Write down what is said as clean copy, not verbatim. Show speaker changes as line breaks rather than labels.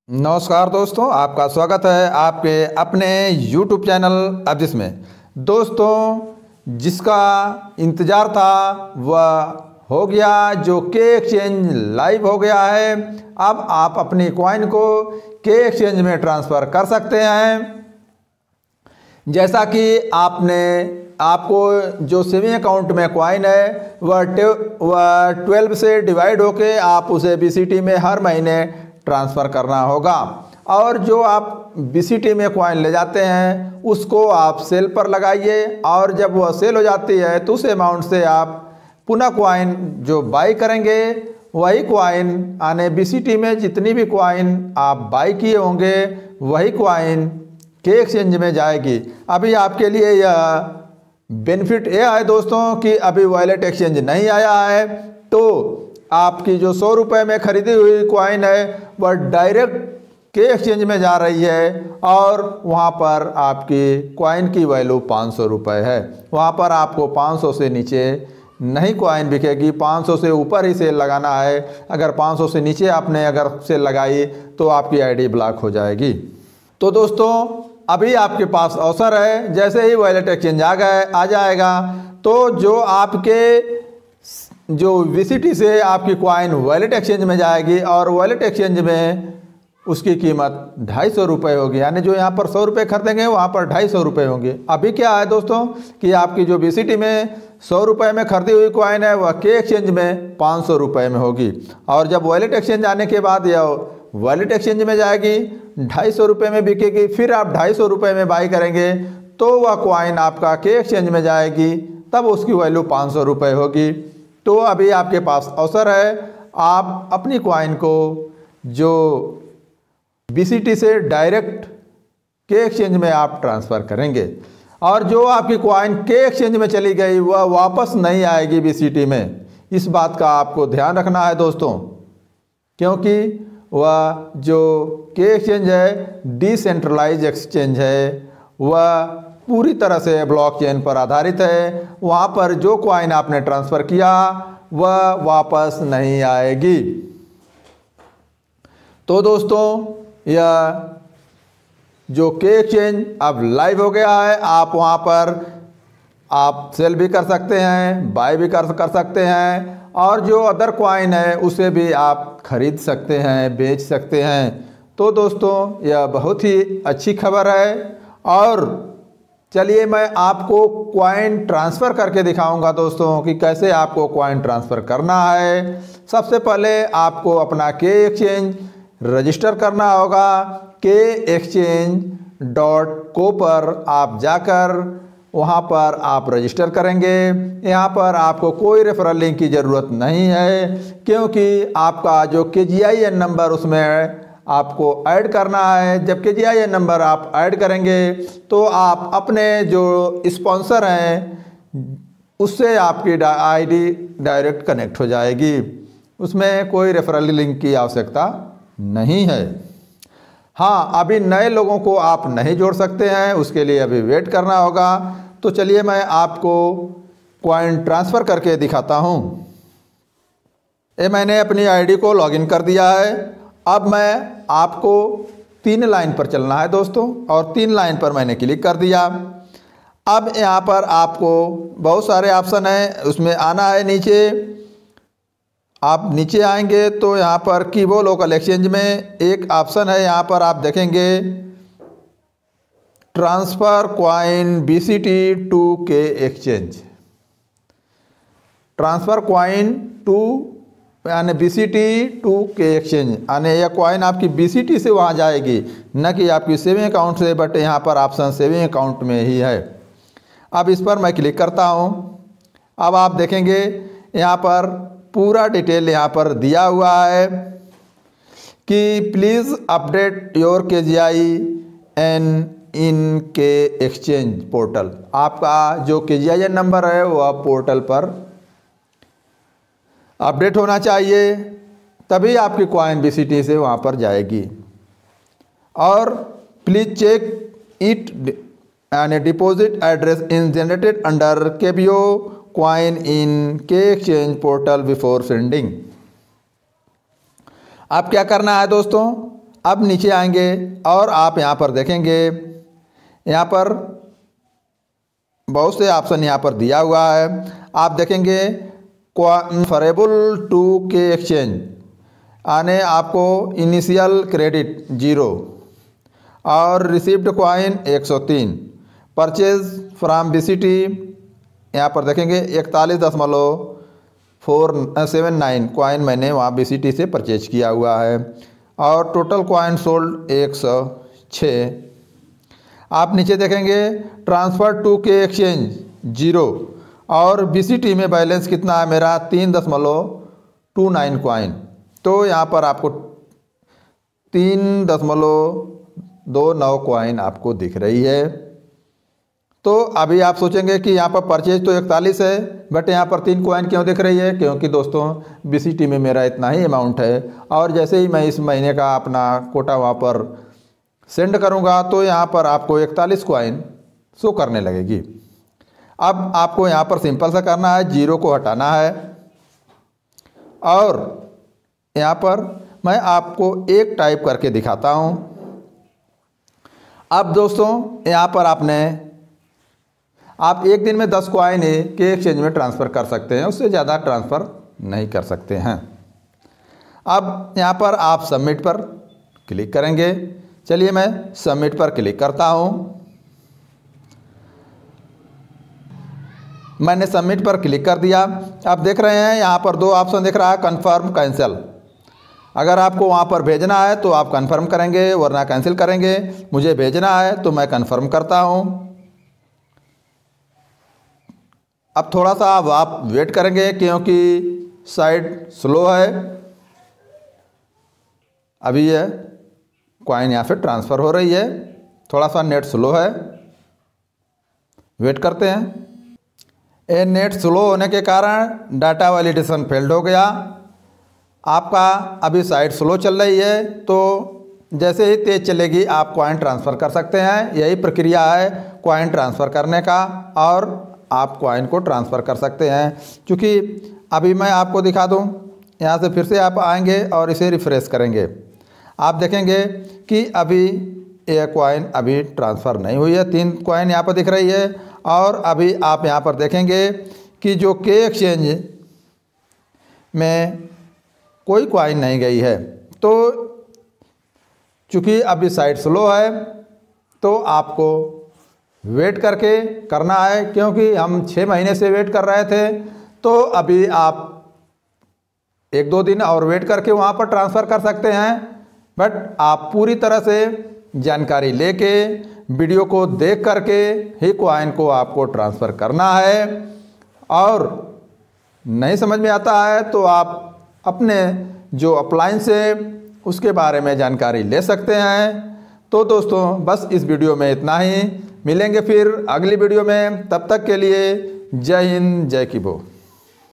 नमस्कार दोस्तों, आपका स्वागत है आपके अपने YouTube चैनल अब्जिस में। दोस्तों, जिसका इंतज़ार था वह हो गया, जो के एक्सचेंज लाइव हो गया है। अब आप अपनी कॉइन को के एक्सचेंज में ट्रांसफ़र कर सकते हैं। जैसा कि आपको जो सेविंग अकाउंट में कॉइन है वह 12 से डिवाइड होके आप उसे BCT में हर महीने ट्रांसफ़र करना होगा। और जो आप BCT में कॉइन ले जाते हैं उसको आप सेल पर लगाइए, और जब वह सेल हो जाती है तो उस अमाउंट से आप पुनः कॉइन जो बाई करेंगे वही कॉइन आने BCT में जितनी भी कॉइन आप बाई किए होंगे वही कॉइन के एक्सचेंज में जाएगी। अभी आपके लिए यह बेनिफिट यह है दोस्तों कि अभी वॉलेट एक्सचेंज नहीं आया है, तो आपकी जो 100 रुपये में खरीदी हुई कॉइन है वह डायरेक्ट के एक्सचेंज में जा रही है, और वहाँ पर आपकी कॉइन की वैल्यू 500 रुपये है। वहाँ पर आपको 500 से नीचे नहीं कॉइन बिकेगी, 500 से ऊपर ही सेल लगाना है। अगर 500 से नीचे आपने अगर सेल लगाई तो आपकी आईडी ब्लॉक हो जाएगी। तो दोस्तों, अभी आपके पास अवसर है, जैसे ही वॉलेट एक्सचेंज आ जाएगा तो जो आपके जो BCT से आपकी कॉइन वॉलेट एक्सचेंज में जाएगी, और वॉलेट एक्सचेंज में उसकी कीमत 250 रुपये होगी। यानी जो यहाँ पर 100 रुपये खरीदेंगे वहाँ पर 250 रुपये होंगे। अभी क्या है दोस्तों कि आपकी जो BCT में 100 रुपये में खरीदी हुई कॉइन है वह के एक्सचेंज में 500 रुपये में होगी, और जब वॉलेट एक्सचेंज आने के बाद यह वॉलेट एक्सचेंज में जाएगी 250 रुपये में बिकेगी। फिर आप 250 रुपये में बाई करेंगे तो वह कॉइन आपका के एक्सचेंज में जाएगी, तब उसकी वैल्यू 500 रुपये होगी। तो अभी आपके पास अवसर है, आप अपनी कॉइन को जो BCT से डायरेक्ट के एक्सचेंज में आप ट्रांसफ़र करेंगे, और जो आपकी कॉइन के एक्सचेंज में चली गई वह वापस नहीं आएगी BCT में। इस बात का आपको ध्यान रखना है दोस्तों, क्योंकि वह जो के एक्सचेंज है डिसेंट्रलाइज एक्सचेंज है, वह पूरी तरह से ब्लॉकचेन पर आधारित है। वहाँ पर जो कॉइन आपने ट्रांसफ़र किया वह वापस नहीं आएगी। तो दोस्तों, यह जो के एक्सचेंज अब लाइव हो गया है, आप वहाँ पर आप सेल भी कर सकते हैं, बाय भी कर सकते हैं, और जो अदर कॉइन है उसे भी आप खरीद सकते हैं, बेच सकते हैं। तो दोस्तों, यह बहुत ही अच्छी खबर है। और चलिए मैं आपको कॉइन ट्रांसफ़र करके दिखाऊंगा दोस्तों कि कैसे आपको कॉइन ट्रांसफ़र करना है। सबसे पहले आपको अपना के एक्सचेंज रजिस्टर करना होगा। keexchange.co पर आप जाकर वहाँ पर आप रजिस्टर करेंगे। यहाँ पर आपको कोई रेफरल लिंक की ज़रूरत नहीं है, क्योंकि आपका जो KGIN नंबर उसमें आपको ऐड करना है। जब KGIN नंबर आप ऐड करेंगे तो आप अपने जो स्पॉन्सर हैं उससे आपकी आईडी डायरेक्ट कनेक्ट हो जाएगी। उसमें कोई रेफरल लिंक की आवश्यकता नहीं है। हाँ, अभी नए लोगों को आप नहीं जोड़ सकते हैं, उसके लिए अभी वेट करना होगा। तो चलिए मैं आपको कॉइन ट्रांसफ़र करके दिखाता हूँ। ये मैंने अपनी आईडी को लॉगिन कर दिया है। अब मैं आपको 3 लाइन पर चलना है दोस्तों, और 3 लाइन पर मैंने क्लिक कर दिया। अब यहाँ पर आपको बहुत सारे ऑप्शन हैं, उसमें आना है नीचे। आप नीचे आएंगे तो यहाँ पर कीबो लोकल एक्सचेंज में एक ऑप्शन है, यहाँ पर आप देखेंगे transfer coin BCT to K exchange. Transfer coin to यानी BCT टू के एक्सचेंज, यानी यह कॉइन आपकी BCT से वहाँ जाएगी, न कि आपकी सेविंग अकाउंट से। बट यहाँ पर ऑप्शन सेविंग अकाउंट में ही है। अब इस पर मैं क्लिक करता हूँ। अब आप देखेंगे यहाँ पर पूरा डिटेल यहाँ पर दिया हुआ है कि please update your KGIN in K exchange portal. आपका जो KGIN नंबर है वह पोर्टल पर अपडेट होना चाहिए, तभी आपकी कॉइन BCT से वहाँ पर जाएगी। और प्लीज़ चेक इट यानी deposit address in generated under KBO coin in K exchange portal before sending. अब क्या करना है दोस्तों, अब नीचे आएंगे और आप यहाँ पर देखेंगे, यहाँ पर बहुत से ऑप्शन यहाँ पर दिया हुआ है। आप देखेंगे ट्रांसफरेबल टू के एक्सचेंज आने आपको इनिशियल क्रेडिट 0 और received coin 103, purchase from BCT यहाँ पर देखेंगे 41.479 कॉइन मैंने वहाँ BCT से परचेज किया हुआ है और टोटल कॉइन सोल्ड 106। आप नीचे देखेंगे ट्रांसफ़र टू के एक्सचेंज 0 और BCT में बैलेंस कितना है मेरा 3.29 कॉइन। तो यहाँ पर आपको 3.29 कॉइन आपको दिख रही है। तो अभी आप सोचेंगे कि यहाँ पर परचेज तो 41 है बट यहाँ पर 3 कॉइन क्यों दिख रही है, क्योंकि दोस्तों BCT में मेरा इतना ही अमाउंट है और जैसे ही मैं इस महीने का अपना कोटा वहाँ पर सेंड करूँगा तो यहाँ पर आपको 41 कॉइन शो करने लगेगी। अब आपको यहाँ पर सिंपल सा करना है, 0 को हटाना है और यहाँ पर मैं आपको एक टाइप करके दिखाता हूँ। अब दोस्तों यहाँ पर आप एक दिन में 10 कॉइन के एक्सचेंज में ट्रांसफ़र कर सकते हैं, उससे ज़्यादा ट्रांसफ़र नहीं कर सकते हैं। अब यहाँ पर आप सबमिट पर क्लिक करेंगे। चलिए मैं सबमिट पर क्लिक करता हूँ। मैंने सबमिट पर क्लिक कर दिया। आप देख रहे हैं यहाँ पर 2 ऑप्शन दिख रहा है, कन्फर्म कैंसिल। अगर आपको वहाँ पर भेजना है तो आप कन्फर्म करेंगे वरना कैंसिल करेंगे। मुझे भेजना है तो मैं कन्फर्म करता हूँ। अब थोड़ा सा आप वेट करेंगे क्योंकि साइट स्लो है। अभी ये कॉइन यहाँ से ट्रांसफ़र हो रही है, थोड़ा सा नेट स्लो है, वेट करते हैं। ये नेट स्लो होने के कारण डाटा वैलिडेशन फेल्ड हो गया। आपका अभी साइट स्लो चल रही है तो जैसे ही तेज़ चलेगी आप कॉइन ट्रांसफ़र कर सकते हैं। यही प्रक्रिया है कॉइन ट्रांसफ़र करने का और आप कॉइन को ट्रांसफ़र कर सकते हैं। क्योंकि अभी मैं आपको दिखा दूं, यहाँ से फिर से आप आएंगे और इसे रिफ़्रेश करेंगे। आप देखेंगे कि अभी ये कॉइन अभी ट्रांसफ़र नहीं हुई है, 3 कॉइन यहाँ पर दिख रही है और अभी आप यहाँ पर देखेंगे कि जो के एक्सचेंज में कोई कॉइन नहीं गई है। तो चूँकि अभी साइट स्लो है तो आपको वेट करके करना है, क्योंकि हम 6 महीने से वेट कर रहे थे। तो अभी आप 1-2 दिन और वेट करके वहाँ पर ट्रांसफ़र कर सकते हैं, बट आप पूरी तरह से जानकारी लेके वीडियो को देख करके ही कॉइन को आपको ट्रांसफ़र करना है। और नहीं समझ में आता है तो आप अपने जो अप्लायंस है उसके बारे में जानकारी ले सकते हैं। तो दोस्तों बस इस वीडियो में इतना ही, मिलेंगे फिर अगली वीडियो में। तब तक के लिए जय हिंद, जय किबो।